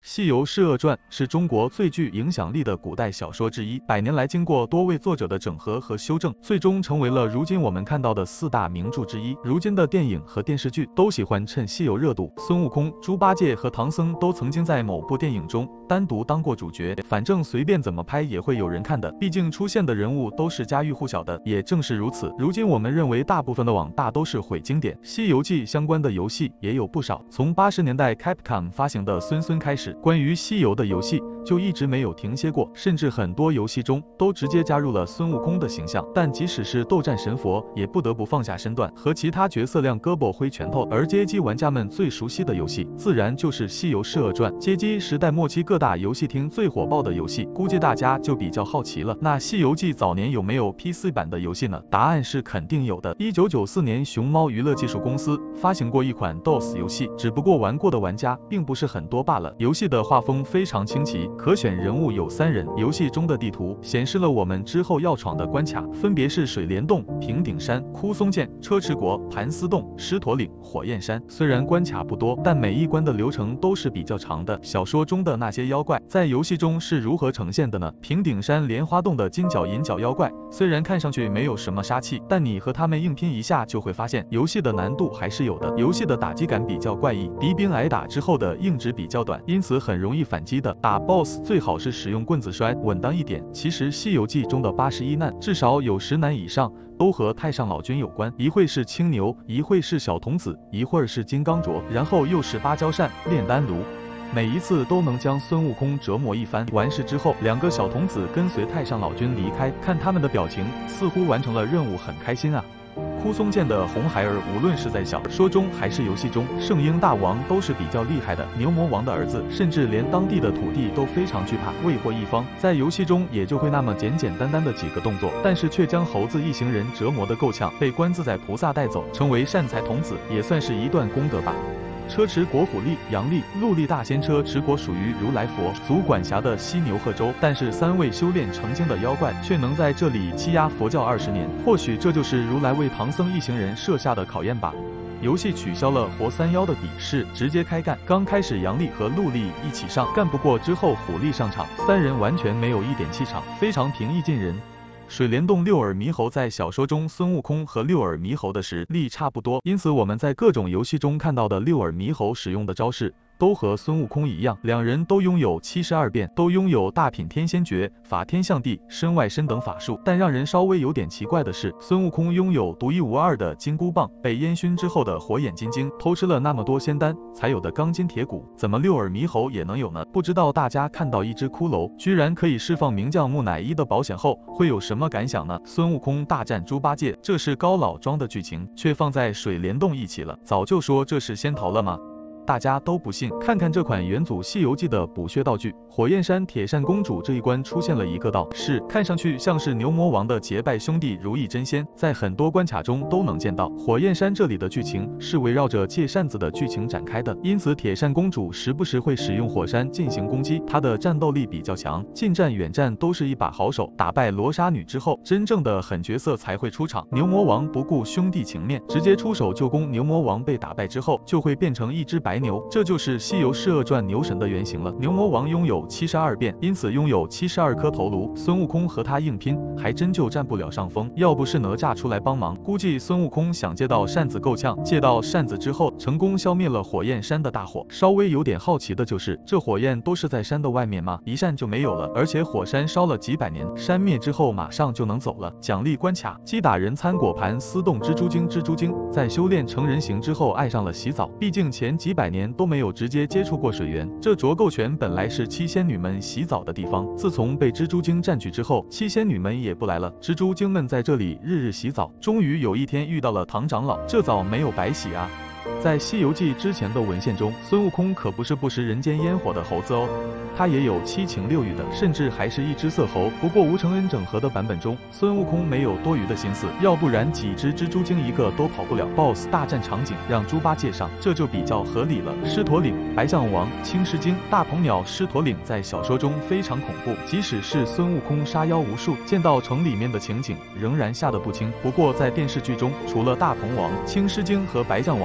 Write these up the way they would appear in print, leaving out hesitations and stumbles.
西游释厄传》是中国最具影响力的古代小说之一，100年来经过多位作者的整合和修正，最终成为了如今我们看到的4大名著之一。如今的电影和电视剧都喜欢趁西游热度，孙悟空、猪八戒和唐僧都曾经在某部电影中单独当过主角，反正随便怎么拍也会有人看的，毕竟出现的人物都是家喻户晓的。也正是如此，如今我们认为大部分的网大都是毁经典，《西游记》相关的游戏也有不少，从80年代 Capcom 发行的孙孙开始，关于西游的游戏就一直没有停歇过，甚至很多游戏中都直接加入了孙悟空的形象。但即使是斗战神佛，也不得不放下身段，和其他角色亮胳膊挥拳头。而街机玩家们最熟悉的游戏，自然就是《西游释厄传》。街机时代末期各大游戏厅最火爆的游戏，估计大家就比较好奇了，那《西游记》早年有没有 PC 版的游戏呢？答案是肯定有的。1994年，熊猫娱乐技术公司发行过一款 DOS 游戏，只不过玩过的玩家并不是很多罢了。游戏的画风非常清奇，可选人物有3人。游戏中的地图显示了我们之后要闯的关卡，分别是水帘洞、平顶山、枯松涧、车迟国、盘丝洞、狮驼岭、火焰山。虽然关卡不多，但每一关的流程都是比较长的。小说中的那些妖怪在游戏中是如何呈现的呢？平顶山莲花洞的金角银角妖怪虽然看上去没有什么杀气，但你和他们硬拼一下就会发现游戏的难度还是有的。游戏的打击感比较怪异，敌兵挨打之后的硬直比较短，因此很容易反击的。打 BOSS 最好是使用棍子摔，稳当一点。其实《西游记》中的81难至少有10难以上都和太上老君有关，一会是青牛，一会是小童子，一会儿是金刚镯，然后又是芭蕉扇、炼丹炉，每一次都能将孙悟空折磨一番。完事之后，2个小童子跟随太上老君离开，看他们的表情，似乎完成了任务，很开心啊。枯松涧的红孩儿，无论是在小说中还是游戏中，圣婴大王都是比较厉害的，牛魔王的儿子，甚至连当地的土地都非常惧怕，为祸一方。在游戏中也就会那么简简单单的几个动作，但是却将猴子一行人折磨得够呛，被观自在菩萨带走，成为善财童子，也算是一段功德吧。车迟国虎力、杨力、陆力大仙。车迟国属于如来佛祖管辖的犀牛贺州，但是3位修炼成精的妖怪却能在这里欺压佛教20年，或许这就是如来为唐僧一行人设下的考验吧。游戏取消了活3妖的比试，直接开干。刚开始杨力和陆力一起上，干不过之后虎力上场，3人完全没有一点气场，非常平易近人。水帘洞六耳猕猴在小说中，孙悟空和六耳猕猴的实力差不多，因此我们在各种游戏中看到的六耳猕猴使用的招式都和孙悟空一样，2人都拥有72变，都拥有大品天仙诀、法天象地、身外身等法术。但让人稍微有点奇怪的是，孙悟空拥有独一无二的金箍棒，被烟熏之后的火眼金睛，偷吃了那么多仙丹才有的钢筋铁骨，怎么六耳猕猴也能有呢？不知道大家看到一只骷髅居然可以释放名将木乃伊的保险后会有什么感想呢？孙悟空大战猪八戒，这是高老庄的剧情，却放在水帘洞一起了，早就说这是仙桃了吗？大家都不信，看看这款元祖《西游记》的补血道具，火焰山铁扇公主这一关出现了一个道士，看上去像是牛魔王的结拜兄弟如意真仙，在很多关卡中都能见到。火焰山这里的剧情是围绕着借扇子的剧情展开的，因此铁扇公主时不时会使用火山进行攻击，她的战斗力比较强，近战远战都是一把好手。打败罗刹女之后，真正的狠角色才会出场。牛魔王不顾兄弟情面，直接出手救攻。牛魔王被打败之后，就会变成一只白牛，这就是《西游释厄传》牛神的原型了。牛魔王拥有72变，因此拥有72颗头颅。孙悟空和他硬拼，还真就占不了上风。要不是哪吒出来帮忙，估计孙悟空想借到扇子够呛。借到扇子之后，成功消灭了火焰山的大火。稍微有点好奇的就是，这火焰都是在山的外面吗？一扇就没有了，而且火山烧了几百年，山灭之后马上就能走了。奖励关卡：击打人参果盘丝洞蜘蛛精。蜘蛛精在修炼成人形之后爱上了洗澡，毕竟前几百年都没有直接接触过水源，这浊垢泉本来是七仙女们洗澡的地方，自从被蜘蛛精占据之后，七仙女们也不来了，蜘蛛精们在这里日日洗澡。终于有一天遇到了唐长老，这澡没有白洗啊。在《西游记》之前的文献中，孙悟空可不是不食人间烟火的猴子哦，他也有7情6欲的，甚至还是一只色猴。不过吴承恩整合的版本中，孙悟空没有多余的心思，要不然几只蜘蛛精一个都跑不了。BOSS 大战场景让猪八戒上，这就比较合理了。狮驼岭、白象王、青狮精、大鹏鸟。狮驼岭在小说中非常恐怖，即使是孙悟空杀妖无数，见到城里面的情景仍然吓得不轻。不过在电视剧中，除了大鹏王、青狮精和白象王的战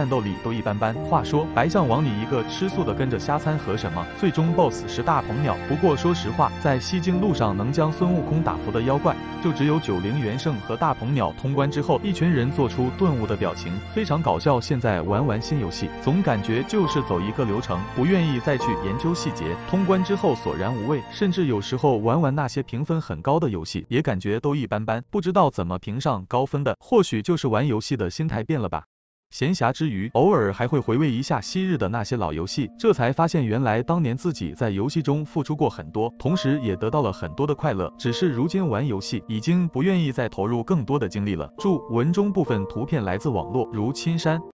斗力都一般般。话说白象王里一个吃素的跟着瞎掺和什么？最终 BOSS 是大鹏鸟。不过说实话，在西京路上能将孙悟空打服的妖怪，就只有90元圣和大鹏鸟。通关之后，一群人做出顿悟的表情，非常搞笑。现在玩新游戏，总感觉就是走一个流程，不愿意再去研究细节。通关之后索然无味，甚至有时候玩那些评分很高的游戏，也感觉都一般般，不知道怎么评上高分的。或许就是玩游戏的心态变了吧。闲暇之余，偶尔还会回味一下昔日的那些老游戏，这才发现原来当年自己在游戏中付出过很多，同时也得到了很多的快乐。只是如今玩游戏已经不愿意再投入更多的精力了。注：文中部分图片来自网络，如青山。